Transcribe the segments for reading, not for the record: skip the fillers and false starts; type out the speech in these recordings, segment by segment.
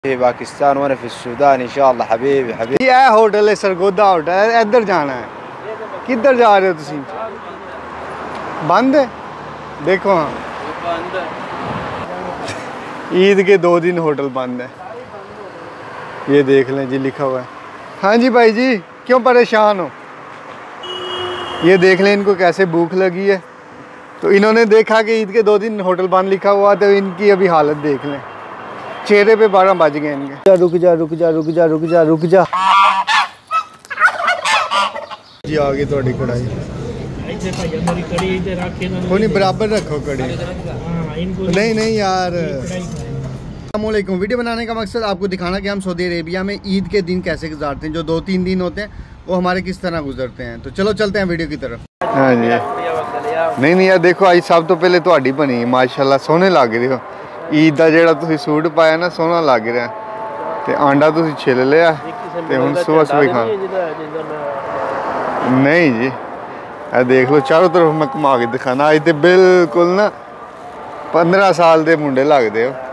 في पाकिस्तान वाना फिर सूडान इंशाअल्लाह हबीबी हबीबी। ये होटल है सरगोदा होटल, इधर जाना है। किधर जा रहे हो तुसी? बंद है देखो। हाँ ईद के 2 दिन होटल बंद है, ये देख लें जी, लिखा हुआ है। हाँ जी भाई जी, क्यों परेशान हो? ये देख लें इनको कैसे भूख लगी है। तो इन्होंने देखा कि ईद के 2 दिन होटल बंद लिखा हुआ, तो इनकी अभी हालत देख लें। चेहरे पे 12 बज गए इनके। रुक जा रुक जा रुक जा रुक जा रुक जा जी, आगे थोड़ी कढ़ाई नहीं, बराबर रखो कड़ी। नहीं नहीं यार। अस्सलामुअलैकुम। वीडियो बनाने का मकसद आपको दिखाना कि हम सऊदी अरेबिया में ईद के दिन कैसे गुजारते हैं। जो 2-3 दिन होते हैं वो हमारे किस तरह गुजरते हैं। तो चलो चलते हैं वीडियो की तरफ। हाँ जी। नहीं यार देखो, आज सब तो पहले ਤੁਹਾਡੀ बनी माशाल्लाह, सोहने लग रहे हो। ईद का ਜਿਹੜਾ ਤੁਸੀਂ सूट पाया ना, सोहना लग रहा है। ਤੇ ਆਂਡਾ ਤੁਸੀਂ ਛਿੱਲ ਲਿਆ ਤੇ ਹੁਣ सुबह खाना। नहीं जी, देख लो चारों तरफ मैं घुमा के दिखाना। अज तो बिल्कुल ना 15 साल के मुंडे लगते हो।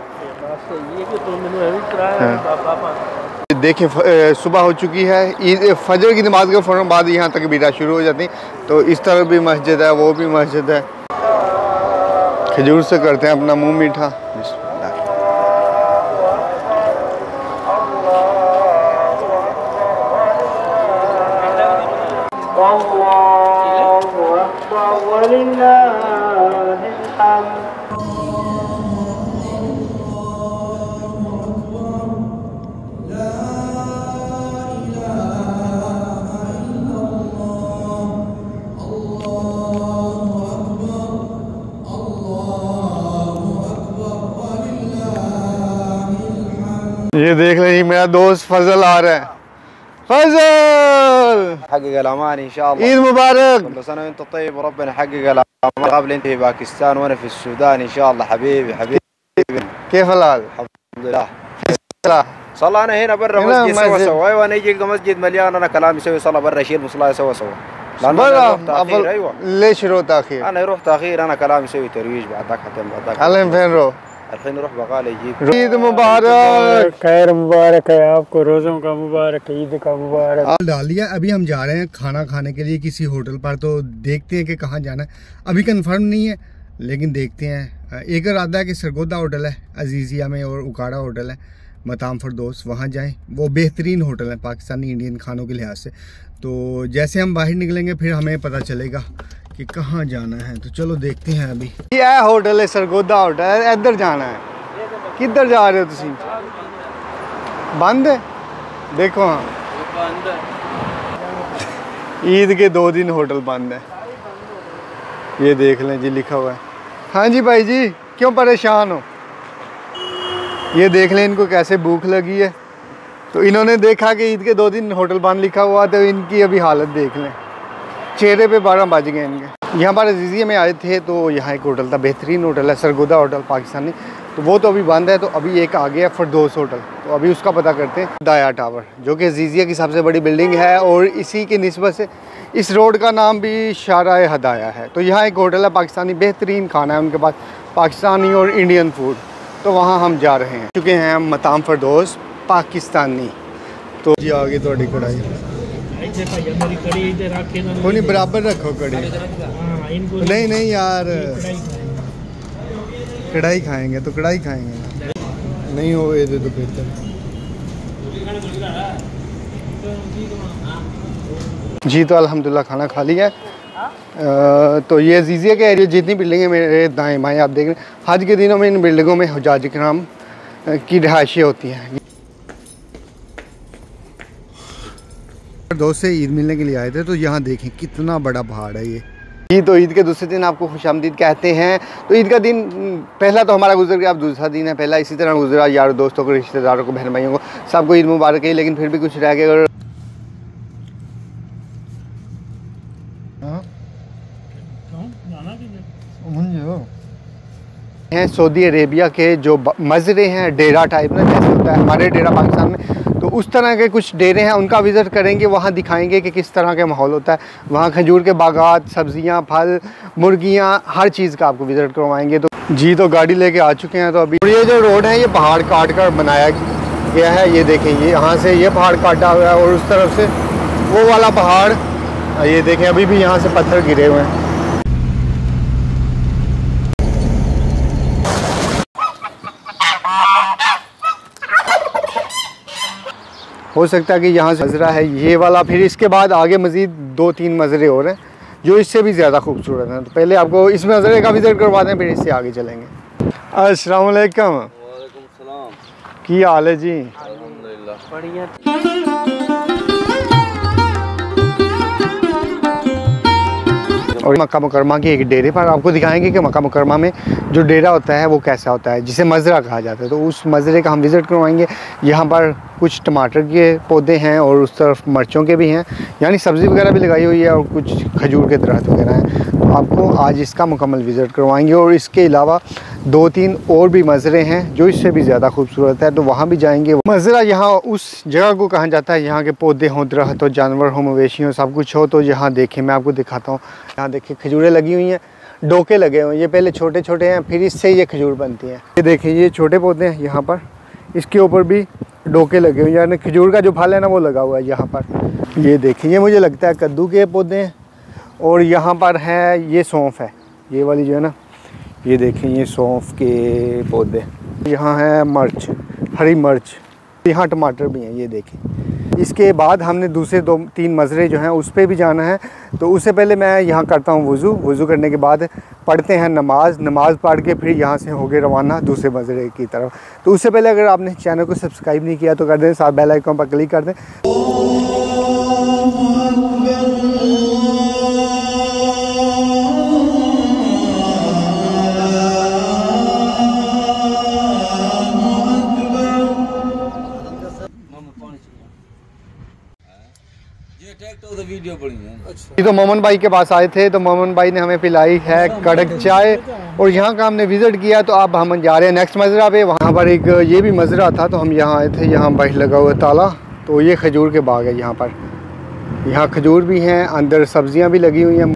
देखिए सुबह हो चुकी है, ईद फजर की नमाज के फ़ौरन बाद यहाँ तक बीरा शुरू हो जाती। तो इस तरफ भी मस्जिद है, वो भी मस्जिद है। खजूर से करते हैं अपना मुंह मीठा। ये देख लें जी, मेरा दोस्त फजल आ रहा है। फजल حقق الأمان إن شاء الله। ईद मुबारक। كل سنة وأنت طيب وربنا يحقق الأمان। قبل أنت في باكستان وأنا في السودان إن شاء الله حبيبي حبيبي। كيف الحال؟ الحمد لله. صلى أنا هنا برا مسجد سوا سوا. أيوة أنا يجي مسجد مليان، أنا كلام يسوي صلاة برا، أشيل مصلاه سوا سوا. برا أيوة. ليش رو تأخير؟ أنا رحت تأخير، أنا كلام يسوي ترويج بعدك حتى بعدك. الحين فين رو؟ الحين نروح بقالة يجيب। ईद मुबारक। खैर मुबारक है आपको, रोज़ों का मुबारक, ईद का मुबारक। डाल लिया। अभी हम जा रहे हैं खाना खाने के लिए किसी होटल पर। तो देखते हैं कि कहाँ जाना है, अभी कंफर्म नहीं है, लेकिन देखते हैं। एक इरादा है कि सरगोदा होटल है अजीज़िया में और उकाड़ा होटल है मताम फरदौस, वहाँ जाएं। वो बेहतरीन होटल है पाकिस्तानी इंडियन खानों के लिहाज से। तो जैसे हम बाहर निकलेंगे फिर हमें पता चलेगा कि कहाँ जाना है। तो चलो देखते हैं। अभी ये होटल है सरगोदा होटल, इधर जाना है। किधर जा रहे हो तुसी? बंद है देखो। हाँ ईद के 2 दिन होटल बंद है, ये देख लें जी, लिखा हुआ है। हाँ जी भाई जी, क्यों परेशान हो? ये देख लें इनको कैसे भूख लगी है। तो इन्होंने देखा कि ईद के 2 दिन होटल बंद लिखा हुआ, तो इनकी अभी हालत देख लें। चेहरे पे 12 बज गए इनके। यहाँ पर अजीज़िया में आए थे, तो यहाँ एक होटल था, बेहतरीन होटल है सरगोदा होटल पाकिस्तानी। तो वो तो अभी बंद है। तो अभी एक आ गया फरदौस होटल, तो अभी उसका पता करते हैं। दाया टावर जो कि अजीज़िया की सबसे बड़ी बिल्डिंग है, और इसी की निस्बत से इस रोड का नाम भी शाराए हदाया है। तो यहाँ एक होटल है पाकिस्तानी, बेहतरीन खाना है उनके पास, पाकिस्तानी और इंडियन फूड। तो वहाँ हम जा रहे हैं। चुके हैं हम मताम फरदौस पाकिस्तानी। तो जी आगे थोड़ी कढ़ाई नहीं, बराबर रखो कड़ी। नहीं नहीं यार, कढ़ाई खाएंगे तो कढ़ाई खाएंगे, नहीं हो ये तो बेहतर। जी तो अल्हम्दुलिल्लाह खाना खा लिया है। तो ये अजीज़िया के एरिया जितनी बिल्डिंगें मेरे दाएं बाएं आप देख रहे हैं, हज के दिनों में इन बिल्डिंगों में हुज्जाज किराम की रिहाइशें होती हैं। दोस्त से ईद मिलने के लिए आए थे, तो यहाँ देखें कितना बड़ा पहाड़ है ये। तो ईद के दूसरे दिन आपको खुशामदीद कहते हैं। तो ईद का दिन पहला तो हमारा गुजर गया, अब दूसरा दिन है। पहला इसी तरह गुजरा, यारों दोस्तों को, रिश्तेदारों को, बहन भाइयों को, सबको ईद मुबारक है। लेकिन फिर भी कुछ रह गया। हैं सऊदी अरेबिया के जो मज़रे हैं, डेरा टाइप ना, जैसे होता है हमारे डेरा पाकिस्तान में, तो उस तरह के कुछ डेरे हैं, उनका विज़िट करेंगे। वहाँ दिखाएंगे कि किस तरह का माहौल होता है। वहाँ खजूर के बागात, सब्ज़ियाँ, फल, मुर्गियाँ, हर चीज़ का आपको विज़िट करवाएंगे। तो जी तो गाड़ी लेके आ चुके हैं। तो अभी ये जो रोड है ये पहाड़ काट कर बनाया गया है। ये देखें, ये यहाँ से ये पहाड़ काटा हुआ है और उस तरफ से वो वाला पहाड़, ये देखें अभी भी यहाँ से पत्थर गिरे हुए हैं। हो सकता है कि यहाँ से मज़रा है ये वाला, फिर इसके बाद आगे मज़ीद 2-3 मज़रे और हैं जो इससे भी ज़्यादा खूबसूरत हैं। तो पहले आपको इस मज़रे का विज़िट करवाते हैं, फिर इससे आगे चलेंगे। अस्सलाम वालेकुम। वालेकुम सलाम। की हाल है जी? अल्हम्दुलिल्लाह बढ़िया। और मक्का मुकरमा के एक डेरे पर आपको दिखाएंगे कि मक्का मुकरमा में जो डेरा होता है वो कैसा होता है, जिसे मज़रा कहा जाता है। तो उस मज़रे का हम विज़िट करवाएंगे। यहाँ पर कुछ टमाटर के पौधे हैं और उस तरफ मिर्चों के भी हैं, यानी सब्ज़ी वगैरह भी लगाई हुई है और कुछ खजूर के दरख्त वगैरह हैं। तो आपको आज इसका मुकम्मल विज़िट करवाएंगे। और इसके अलावा 2-3 और भी मज़रे हैं जो इससे भी ज़्यादा खूबसूरत है, तो वहाँ भी जाएंगे। मज़रा यहाँ उस जगह को कहा जाता है यहाँ के पौधे हों, दरख्त हो, जानवर हो, मवेशी हो, सब कुछ हो। तो यहाँ देखें, मैं आपको दिखाता हूँ। यहाँ देखिए खजूरें लगी हुई हैं, डोके लगे हुए हैं। ये पहले छोटे छोटे हैं, फिर इससे ये खजूर बनती हैं। ये देखिए, ये छोटे पौधे हैं यहाँ पर, इसके ऊपर भी डोके लगे हुए हैं, यानी खजूर का जो फल है ना वो लगा हुआ है यहाँ पर। ये देखिए, ये मुझे लगता है कद्दू के पौधे हैं। और यहाँ पर है ये सौंफ है, ये वाली जो है ना, ये देखें ये सौंफ के पौधे। यहाँ है मिर्च, हरी मिर्च, यहाँ टमाटर भी हैं, ये देखें। इसके बाद हमने दूसरे 2-3 मज़रे जो हैं उस पर भी जाना है। तो उससे पहले मैं यहाँ करता हूँ वज़ू करने के बाद पढ़ते हैं नमाज़ पढ़ के फिर यहाँ से होके रवाना दूसरे मज़रे की तरफ। तो उससे पहले अगर आपने चैनल को सब्सक्राइब नहीं किया तो कर दें, साथ बेल आइकन पर क्लिक कर दें। ये तो मोमन भाई के पास आए थे, तो मोमन भाई ने हमें पिलाई है कड़क चाय और यहाँ का हमने विज़िट किया। तो अब हम जा रहे हैं नेक्स्ट मज़रा पे। वहाँ पर एक ये भी मज़रा था, तो हम यहाँ आए थे। यहाँ बाहर लगा हुआ ताला, तो ये खजूर के बाग है यहाँ पर। यहाँ खजूर भी हैं, अंदर सब्जियाँ भी लगी हुई हैं।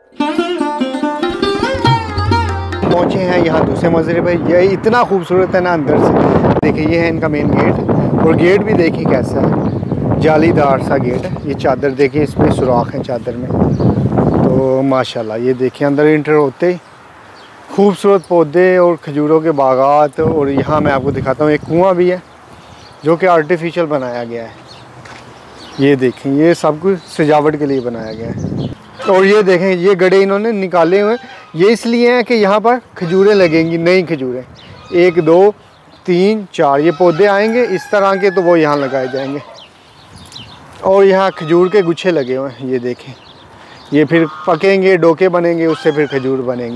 पहुँचे हैं यहाँ दूसरे मज़रे पे। ये इतना खूबसूरत है ना अंदर से। देखिए, ये है इनका मेन गेट, और गेट भी देखिए कैसा है, जालीदार सा गेट है। ये चादर देखिए, इसमें सुराख है चादर में। तो माशाल्लाह ये देखिए, अंदर इंटर होते ही खूबसूरत पौधे और खजूरों के बागात। और यहाँ मैं आपको दिखाता हूँ, एक कुआं भी है जो कि आर्टिफिशियल बनाया गया है। ये देखें, ये सब कुछ सजावट के लिए बनाया गया है। और ये देखें, ये गड्ढे इन्होंने निकाले हुए हैं, ये इसलिए हैं कि यहाँ पर खजूरें लगेंगी, नई खजूरें। 1, 2, 3, 4 ये पौधे आएंगे इस तरह के, तो वो यहाँ लगाए जाएंगे। और यहाँ खजूर के गुच्छे लगे हुए हैं, ये देखें। ये फिर पकेंगे, डोके बनेंगे, उससे फिर खजूर बनेगी।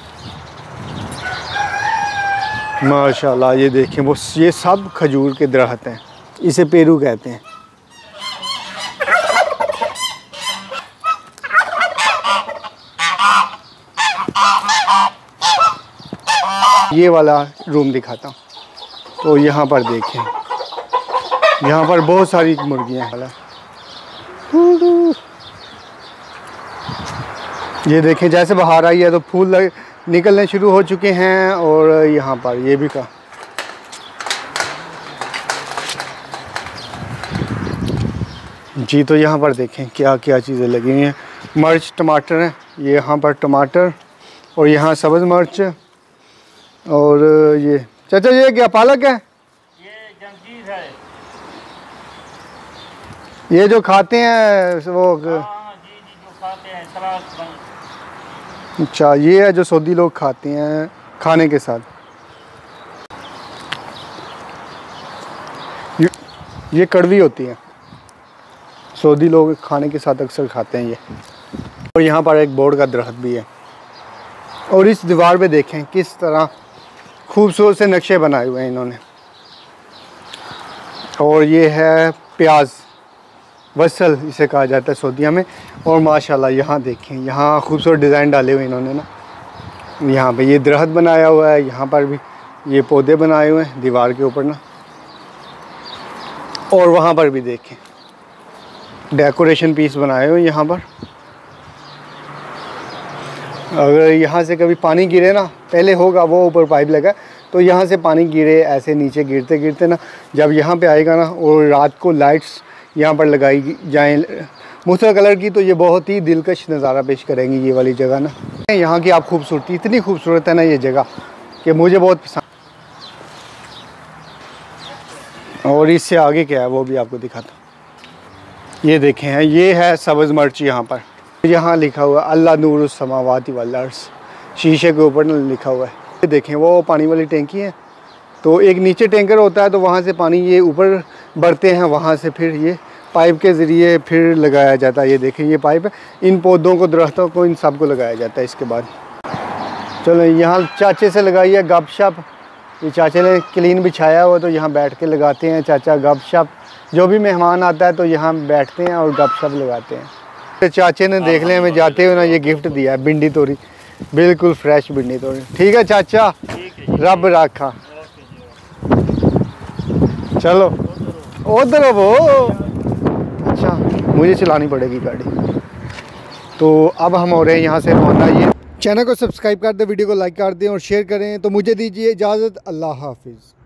माशाल्लाह ये देखें, वो ये सब खजूर के दरख्त हैं, इसे पेरू कहते हैं। ये वाला रूम दिखाता हूँ। तो यहाँ पर देखें, यहाँ पर बहुत सारी मुर्गियाँ हैं। ये देखें, जैसे बाहर आई है तो फूल निकलने शुरू हो चुके हैं। और यहाँ पर ये भी का जी। तो यहाँ पर देखें क्या क्या चीज़ें लगी हुई हैं। मिर्च, टमाटर हैं, ये यहाँ पर टमाटर, और यहाँ सब्ज़ मिर्च। और ये चाचा, ये क्या पालक है? ये जंजीर है। ये जो खाते हैं वो जी, जो खाते हैं सलाद बन। अच्छा, ये है जो सऊदी लोग खाते हैं खाने के साथ। ये कड़वी होती है, सऊदी लोग खाने के साथ अक्सर खाते हैं ये। और यहाँ पर एक बोर्ड का दरख्त भी है। और इस दीवार पे देखें किस तरह खूबसूरत से नक्शे बनाए हुए हैं इन्होंने। और ये है प्याज, वसल इसे कहा जाता है सऊदीया में। और माशाल्लाह यहाँ देखें, यहाँ खूबसूरत डिज़ाइन डाले हुए इन्होंने ना। यहाँ पे ये दरख्त बनाया हुआ है, यहाँ पर भी ये पौधे बनाए हुए हैं दीवार के ऊपर ना। और वहाँ पर भी देखें डेकोरेशन पीस बनाए हुए यहाँ पर। अगर यहाँ से कभी पानी गिरे ना, पहले होगा वो ऊपर पाइप लगा, तो यहाँ से पानी गिरे ऐसे नीचे गिरते गिरते ना, जब यहाँ पे आएगा ना और रात को लाइट्स यहाँ पर लगाई जाएँ मुख्तलिफ कलर की, तो ये बहुत ही दिलकश नज़ारा पेश करेंगी ये वाली जगह ना। यहाँ की आप खूबसूरती, इतनी खूबसूरत है ना ये जगह कि मुझे बहुत पसंद। और इससे आगे क्या है वो भी आपको दिखाता हूँ। ये देखें हैं, ये है सब्ज़ मर्च। यहाँ पर यहाँ लिखा हुआ अल्लाह नूरुस समावाति वल अर्ज़, शीशे के ऊपर लिखा हुआ है। ये देखें वो पानी वाली टैंकी है, तो एक नीचे टैंकर होता है, तो वहाँ से पानी ये ऊपर बढ़ते हैं, वहाँ से फिर ये पाइप के ज़रिए फिर लगाया जाता है। ये देखें ये पाइप है, इन पौधों को, दरख्तों को, इन सब को लगाया जाता है। इसके बाद चलो यहाँ चाचे से लगाइए गपशप। ये चाचे ने क्लीन बिछाया हुआ, तो यहाँ बैठ के लगाते हैं चाचा गपशप। जो भी मेहमान आता है तो यहाँ बैठते हैं और गपशप लगाते हैं। तो चाचे ने देख लें हमें जाते हुए ना ये गिफ्ट दिया है, भिंडी तोरी, बिल्कुल फ्रेश भिंडी तोरी। ठीक है चाचा, रब राखा। चलो उधर वो, अच्छा मुझे चलानी पड़ेगी गाड़ी। तो अब हम हो रहे हैं यहाँ से रवाना। ये चैनल को सब्सक्राइब कर दें, वीडियो को लाइक कर दें और शेयर करें। तो मुझे दीजिए इजाज़त, अल्लाह हाफिज़।